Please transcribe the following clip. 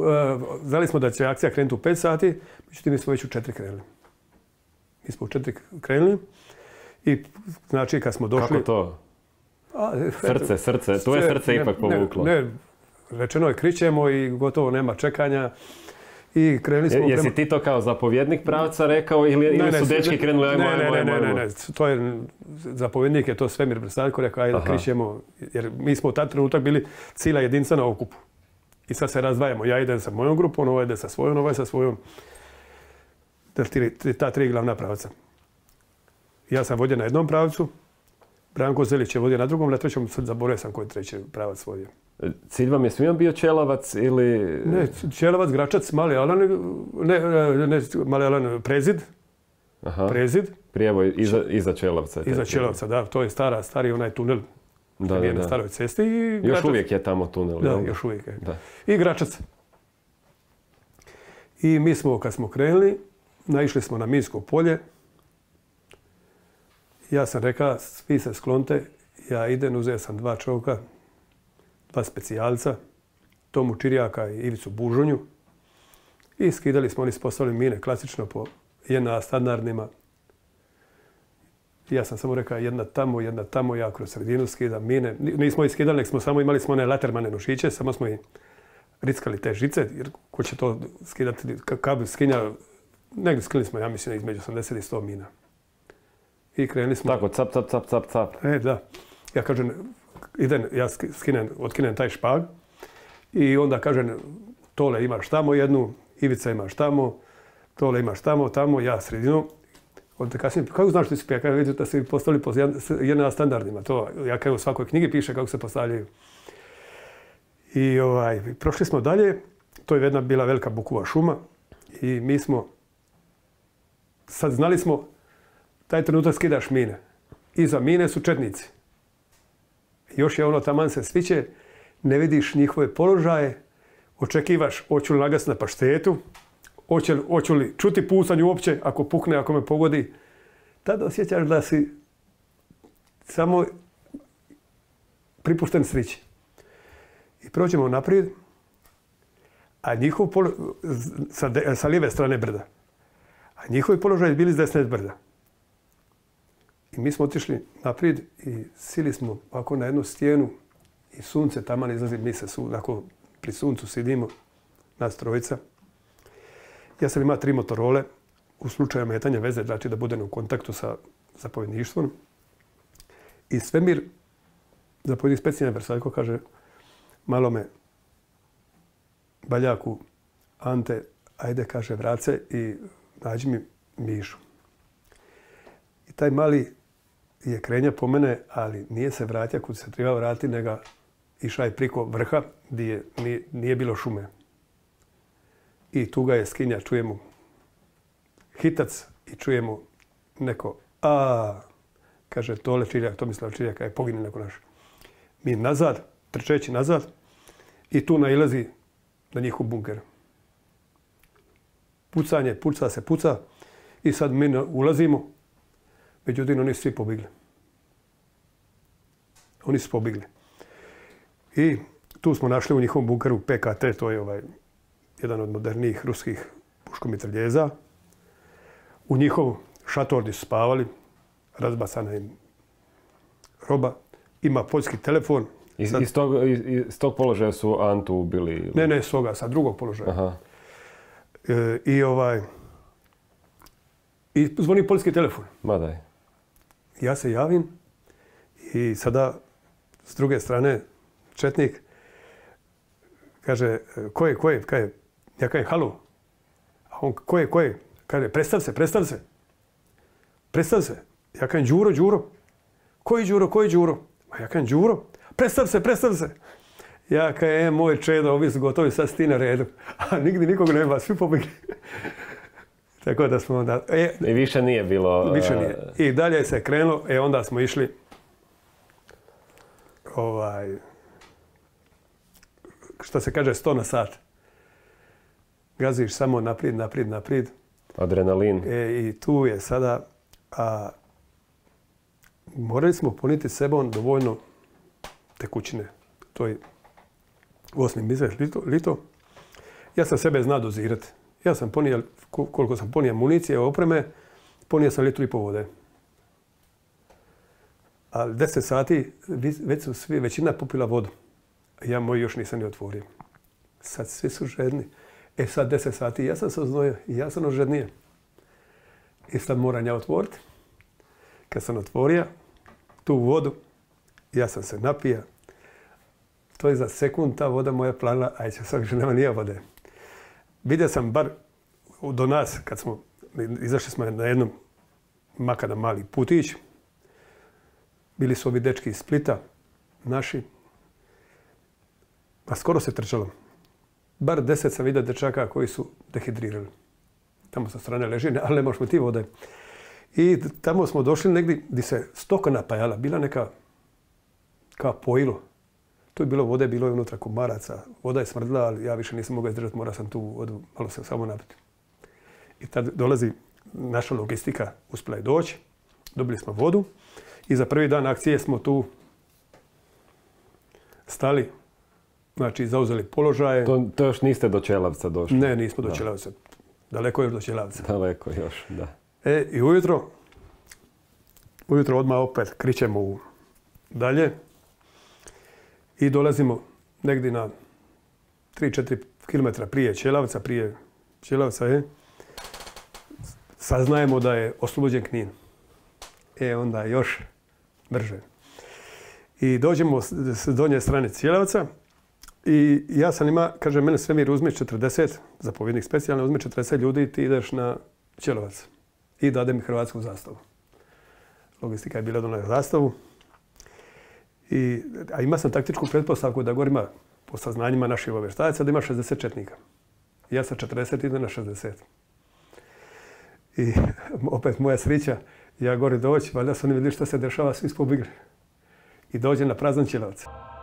znali smo da će akcija krenuti u 5 sati, međutim mi smo već u 4 krenuli. Mi smo u 4 krenuli i znači kad smo došli... Kako to? Srce, tu je srce ipak povuklo. Ne, rečeno je kričemo i gotovo nema čekanja. I krenuli smo... Jesi ti to kao zapovjednik pravca rekao ili su dečki krenuli? Ne, to je, zapovjednik je to Svemir Brsadko rekao, ajde kričemo, jer mi smo u taj trenutak bili cijela jedinca na okupu. I sad se razdvajamo, ja idem sa mojom grupom, ovo ide sa svojom, ovo je sa svojom. Ta 3 glavna pravca. Ja sam vodio na jednom pravcu, Branko Zelić je vodio na drugom, na trećom zaboravio sam koji treći pravac vodio. Cilj vam je svima bio Čelavac ili... Ne, Čelavac, Gračac, Mali Alan, Mali Alan, Prezid. Prezid. Prijevoj iza Čelavca. Iza Čelavca, da, to je stari onaj tunel. Da. Na staroj cesti. I još uvijek je tamo tunel. Da, još uvijek je. Da. I Gračac. I mi smo, kad smo krenuli, naišli smo na minsko polje. Ja sam rekao, svi se sklonite, ja idem, uzeo sam 2 čovjeka, 2 specijalca, Tomu Čirjaka i Ivicu Bužonju. I skidali smo, oni postavili mine klasično po jedna standardnima. Ja sam samo rekao jedna tamo, ja kroz sredinu skidam mine. Nismo ih skidali, nek smo samo imali smo one latermane nošiće, samo smo ih rickali te žice, jer ko će to skidati, kad bi skinjali, negdje skinuli smo, ja mislim, između 80 i 100 mina. I krenuli smo... Tako, cap. Da. Ja kažem, ja otkinem taj špag i onda kažem, Tole imaš tamo jednu, Ivica imaš tamo, Tole imaš tamo, ja sredinu. Onda kasnije, kako znaš ti si pija? Kada vidim da si postavili po jedna standardima. To, ja kao u svakoj knjigi piše kako se postavljaju. I prošli smo dalje. To je jedna bila velika bukova šuma. I mi smo, sad znali smo, taj trenutak skidaš mine. Iza mine su četnici. Još je ono, taman se sviće, ne vidiš njihove položaje, očekivaš hoću li nagasiti na paštetu, hoću li čuti pucanje uopće, ako pukne, ako me pogodi. Tada osjećaš da si samo pripušten srići. I prođemo naprijed, a njihov sa lijeve strane brda. A njihovi položaji bili s desne brda. I mi smo otišli naprijed i sili smo ovako na jednu stijenu i sunce taman izlazi, mi se pri suncu sidimo, nas trojica. Ja sam imao 3 motorole, u slučaju metanja veze, znači da budem u kontaktu sa zapovjedništvom. I Svemir, zapovjednik specijalne Versaljko, kaže, malo me Baljaku, Ante, ajde, kaže, vrace i nađi mi Mišu. I taj mali je krenja po mene, ali nije se vratio kud se treba vratiti, nego išao je priko vrha gdje nije bilo šume. I tu ga je skinja, čujemo hitac i čujemo neko kaže Tole Čiljak, Tomislav Čiljak, je pogine neko naš. Mi nazad, trčeći nazad i tu nailazi na njihov bunker. Pucanje, puca i sad mi ulazimo, međutim oni su svi pobjegli. Oni su pobjegli. I tu smo našli u njihovom bunkeru PKT, to je jedan od modernijih ruskih puškomitraljeza. U njihov šator gdje su spavali, razbacana im roba. Ima poljski telefon. Iz tog položaja su Antu ubili? Ne, sa drugog položaja. Aha. I zvoni poljski telefon. Ma daj. Ja se javim i sada s druge strane četnik kaže, ko je? Ja kažem, halo. A on, ko je? Kaže, predstav se. Ja kažem, Đuro. Koji Đuro? A ja kažem, Đuro. Predstav se. Ja kažem, moj čedo, ovi su gotovi, sad si ti na redu. A nigdje nikog nema, svi pobjegli. Tako da smo onda... I više nije bilo... Više nije. I dalje se krenulo, onda smo išli što se kaže 100 na sat. Gaziš samo naprijed. Adrenalin. I tu je sada... morali smo puniti sebom dovoljno tekućine. To je 8. mjesec lito. Ja sam sebe zna dozirati. Ja sam ponio, koliko sam ponio municije, opreme, ponio sam litru i pol vode. Ali 10 sati već su većina popila vodu. Ja moj još nisam ni otvorio. Sad svi su žedni. Sad 10 sati ja sam se oznojio i ja sam žednije. I sad moram ja otvoriti. Kad sam otvorio tu vodu, ja sam se napija. To je za sekund ta voda moja planila, aj će sad više nema nije vode. Vidio sam bar do nas, kad smo izašli smo na jednom makada mali putić. Bili su ovi dečki iz Splita, naši. A skoro se trčalo. Bar 10 sam vidio dečaka koji su dehidrirali. Tamo sa strane ležine, ali ne možemo ti vode. I tamo smo došli negdje gdje se stoka napajala. Bila neka kao pojilo. Tu je bilo vode, bilo je unutra komaraca. Voda je smrdila, ali ja više nisam mogao izdržati, morao sam tu vodu malo se samo napiti. I tad dolazi naša logistika, uspjela je doći. Dobili smo vodu. I za prvi dan akcije smo tu stali, znači zauzeli položaje. To još niste do Čelavca došli? Ne, nismo do Čelavca. Daleko još do Čelavca. Daleko još, da. I ujutro odmah opet kričemo dalje i dolazimo negdje na 3-4 km prije Čelavca, saznajemo da je oslobođen Knin. Onda još brže. I dođemo s donje strane Čelavca i ja sam ima, kaže, mene Svemir uzme 40, zapovjednik specijalno, uzme 40 ljudi i ti ideš na Čelovac. I dade mi hrvatsku zastavu. Logistika je bila donijela zastavu. A ima sam taktičku pretpostavku da gore ima, po saznanjima naših obavještajaca, da ima 60 četnika. Ja sa 40 idem na 60. I opet moja sreća, ja gore doći, valjda su oni vidjeli što se dešava, svi smo pobjegli. I dođem na prazan Čelovac.